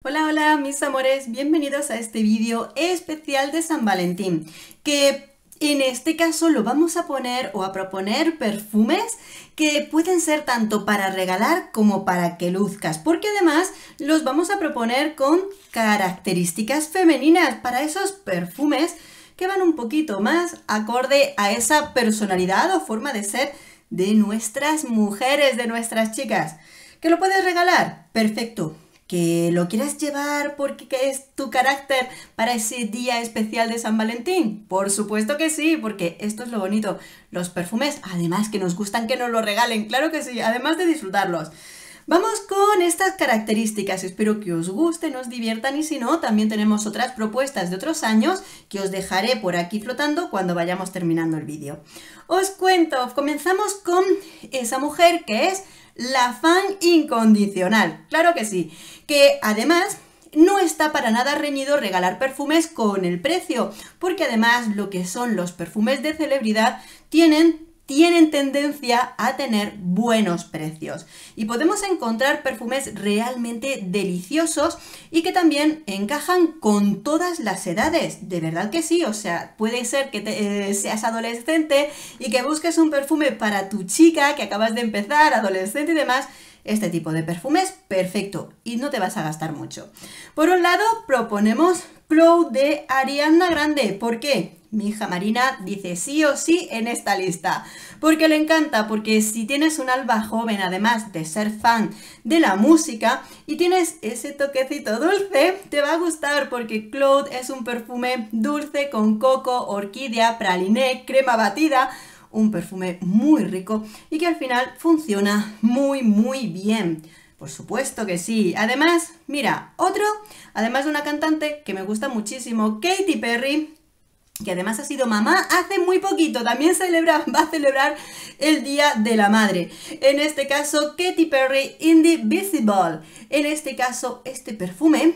Hola, hola mis amores, bienvenidos a este vídeo especial de San Valentín, que en este caso lo vamos a poner o a proponer perfumes que pueden ser tanto para regalar como para que luzcas, porque además los vamos a proponer con características femeninas para esos perfumes que van un poquito más acorde a esa personalidad o forma de ser de nuestras mujeres, de nuestras chicas. ¿Que lo puedes regalar? Perfecto. ¿Que lo quieras llevar porque es tu carácter para ese día especial de San Valentín? Por supuesto que sí, porque esto es lo bonito. Los perfumes, además que nos gustan que nos lo regalen, claro que sí, además de disfrutarlos. Vamos con estas características, espero que os gusten, os diviertan y si no, también tenemos otras propuestas de otros años que os dejaré por aquí flotando cuando vayamos terminando el vídeo. Os cuento, comenzamos con esa mujer que es la fan incondicional, claro que sí, que además no está para nada reñido regalar perfumes con el precio, porque además lo que son los perfumes de celebridad tienen tendencia a tener buenos precios y podemos encontrar perfumes realmente deliciosos y que también encajan con todas las edades, de verdad que sí, o sea, puede ser que seas adolescente y que busques un perfume para tu chica que acabas de empezar, adolescente y demás. Este tipo de perfumes, perfecto, y no te vas a gastar mucho. Por un lado, proponemos Cloud de Ariana Grande. ¿Por qué? Mi hija Marina dice sí o sí en esta lista, porque le encanta, porque si tienes un alba joven, además de ser fan de la música, y tienes ese toquecito dulce, te va a gustar, porque Cloud es un perfume dulce con coco, orquídea, praliné, crema batida, un perfume muy rico y que al final funciona muy bien. Por supuesto que sí. Además, mira, además de una cantante que me gusta muchísimo, Katy Perry, que además ha sido mamá hace muy poquito, también va a celebrar el Día de la Madre. En este caso, Katy Perry Indivisible. En este caso, este perfume,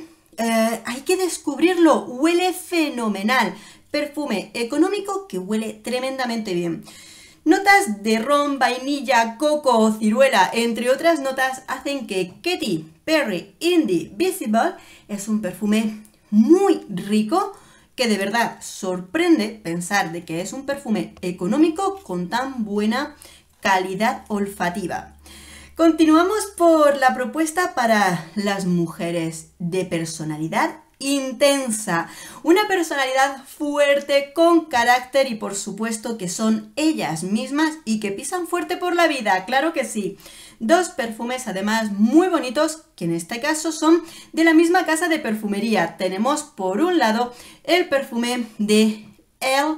hay que descubrirlo, huele fenomenal. Perfume económico que huele tremendamente bien. Notas de ron, vainilla, coco o ciruela, entre otras notas, hacen que Katy Perry Indivisible es un perfume muy rico que de verdad sorprende pensar de que es un perfume económico con tan buena calidad olfativa. Continuamos por la propuesta para las mujeres de personalidad intensa, una personalidad fuerte, con carácter y por supuesto que son ellas mismas y que pisan fuerte por la vida, claro que sí. Dos perfumes además muy bonitos que en este caso son de la misma casa de perfumería. Tenemos por un lado el perfume de Elle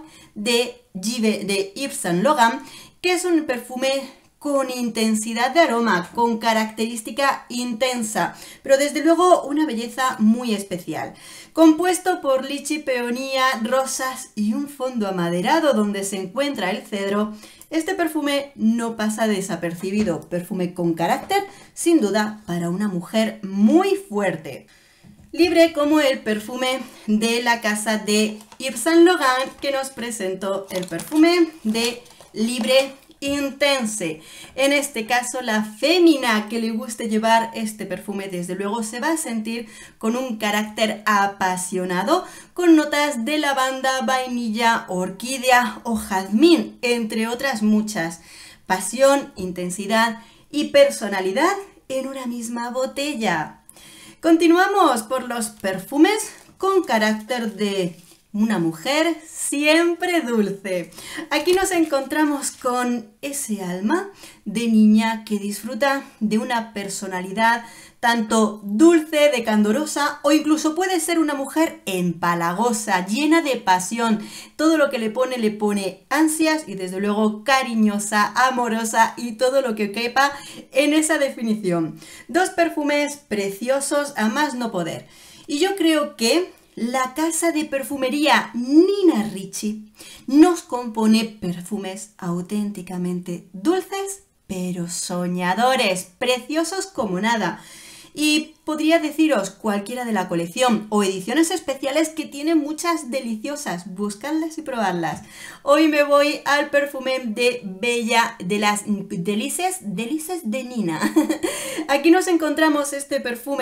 de Yves Saint Laurent, que es un perfume con intensidad de aroma, con característica intensa, pero desde luego una belleza muy especial. Compuesto por lichi, peonía, rosas y un fondo amaderado donde se encuentra el cedro, este perfume no pasa desapercibido. Perfume con carácter, sin duda, para una mujer muy fuerte. Libre como el perfume de la casa de Yves Saint Laurent, que nos presentó el perfume de Libre Intense. En este caso, la fémina que le guste llevar este perfume, desde luego se va a sentir con un carácter apasionado, con notas de lavanda, vainilla, orquídea o jazmín, entre otras muchas. Pasión, intensidad y personalidad en una misma botella. Continuamos por los perfumes con carácter de una mujer siempre dulce. Aquí nos encontramos con ese alma de niña que disfruta de una personalidad tanto dulce, de candorosa, o incluso puede ser una mujer empalagosa, llena de pasión. Todo lo que le pone ansias y desde luego cariñosa, amorosa y todo lo que quepa en esa definición. Dos perfumes preciosos a más no poder. Y yo creo que la casa de perfumería Nina Ricci nos compone perfumes auténticamente dulces, pero soñadores, preciosos como nada. Y podría deciros cualquiera de la colección o ediciones especiales que tienen muchas deliciosas. Buscadlas y probadlas. Hoy me voy al perfume de Bella, de las Delices de Nina. Aquí nos encontramos este perfume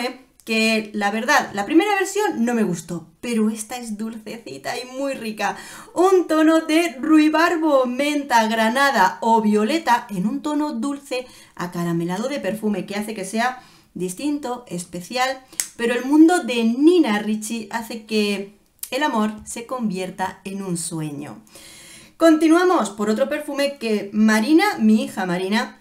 que la verdad, la primera versión no me gustó, pero esta es dulcecita y muy rica. Un tono de ruibarbo, menta, granada o violeta en un tono dulce acaramelado de perfume que hace que sea distinto, especial, pero el mundo de Nina Ricci hace que el amor se convierta en un sueño. Continuamos por otro perfume que Marina, mi hija Marina,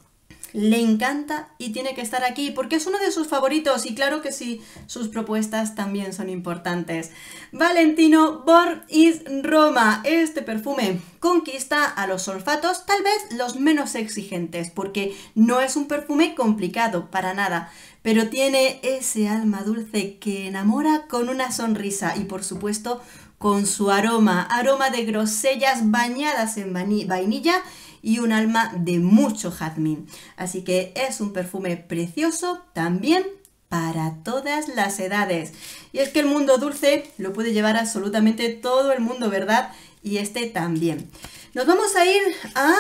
le encanta y tiene que estar aquí porque es uno de sus favoritos y claro que sí, sus propuestas también son importantes. Valentino Born is Roma. Este perfume conquista a los olfatos, tal vez los menos exigentes, porque no es un perfume complicado para nada, pero tiene ese alma dulce que enamora con una sonrisa y por supuesto con su aroma de grosellas bañadas en vainilla y un alma de mucho jazmín. Así que es un perfume precioso también para todas las edades. Y es que el mundo dulce lo puede llevar absolutamente todo el mundo, ¿verdad? Y este también. Nos vamos a ir a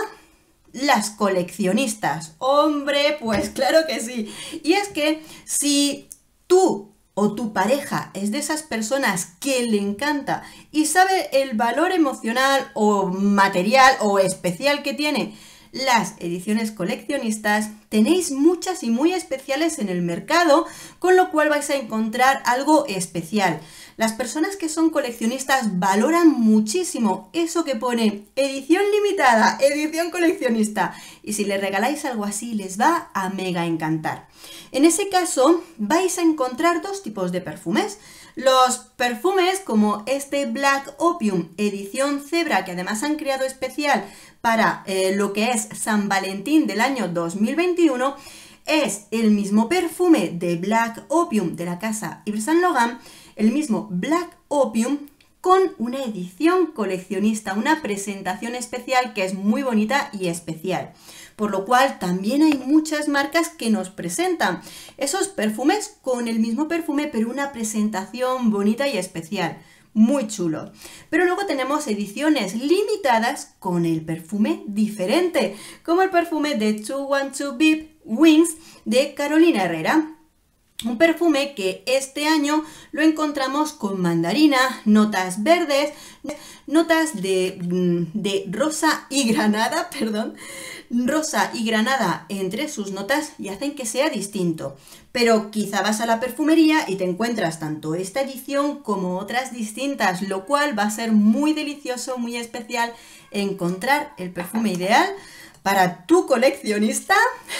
las coleccionistas. ¡Hombre! Pues claro que sí. Y es que si tú o tu pareja es de esas personas que le encanta y sabe el valor emocional o material o especial que tiene las ediciones coleccionistas, tenéis muchas y muy especiales en el mercado, con lo cual vais a encontrar algo especial. Las personas que son coleccionistas valoran muchísimo eso que pone edición limitada, edición coleccionista, y si le regaláis algo así les va a mega encantar. En ese caso vais a encontrar dos tipos de perfumes. Los perfumes como este Black Opium edición Zebra, que además han creado especial para lo que es San Valentín del año 2021, es el mismo perfume de Black Opium de la casa Yves Saint Laurent, el mismo Black Opium con una edición coleccionista, una presentación especial que es muy bonita y especial. Por lo cual también hay muchas marcas que nos presentan esos perfumes con el mismo perfume, pero una presentación bonita y especial. Muy chulo. Pero luego tenemos ediciones limitadas con el perfume diferente, como el perfume de 212 Beep Wings de Carolina Herrera. Un perfume que este año lo encontramos con mandarina, notas verdes, notas de rosa y granada, rosa y granada entre sus notas y hacen que sea distinto. Pero quizá vas a la perfumería y te encuentras tanto esta edición como otras distintas, lo cual va a ser muy delicioso, muy especial encontrar el perfume ideal para tu coleccionista,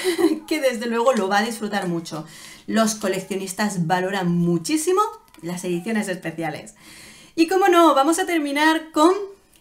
que desde luego lo va a disfrutar mucho. Los coleccionistas valoran muchísimo las ediciones especiales. Y como no, vamos a terminar con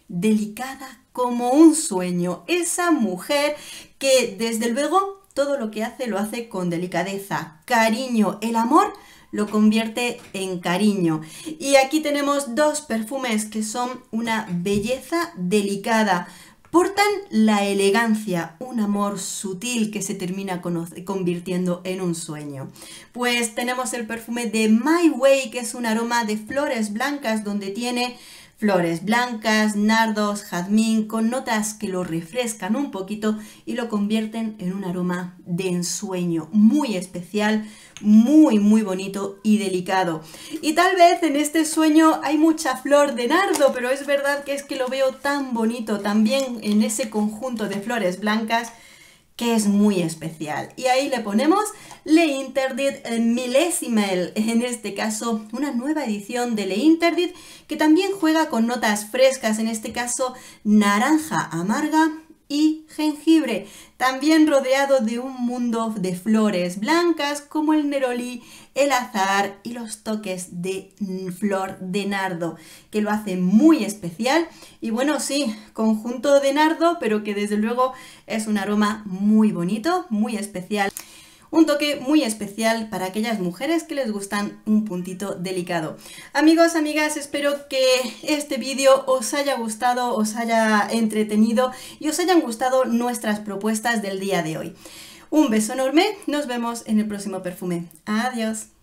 Delicada como un sueño. Esa mujer que desde luego todo lo que hace lo hace con delicadeza, cariño, el amor lo convierte en cariño. Y aquí tenemos dos perfumes que son una belleza delicada. Portan la elegancia, un amor sutil que se termina convirtiendo en un sueño. Pues tenemos el perfume de My Way, que es un aroma de flores blancas, donde tiene flores blancas, nardos, jazmín, con notas que lo refrescan un poquito y lo convierten en un aroma de ensueño muy especial, muy bonito y delicado. Y tal vez en este sueño hay mucha flor de nardo, pero es verdad que es que lo veo tan bonito también en ese conjunto de flores blancas que es muy especial. Y ahí le ponemos Le Interdit Millesimal, en este caso una nueva edición de Le Interdit que también juega con notas frescas, en este caso naranja amarga y jengibre, también rodeado de un mundo de flores blancas como el neroli, el azahar y los toques de flor de nardo, que lo hace muy especial. Y bueno, sí, conjunto de nardo, pero que desde luego es un aroma muy bonito, muy especial. Un toque muy especial para aquellas mujeres que les gustan un puntito delicado. Amigos, amigas, espero que este vídeo os haya gustado, os haya entretenido y os hayan gustado nuestras propuestas del día de hoy. Un beso enorme, nos vemos en el próximo perfume. Adiós.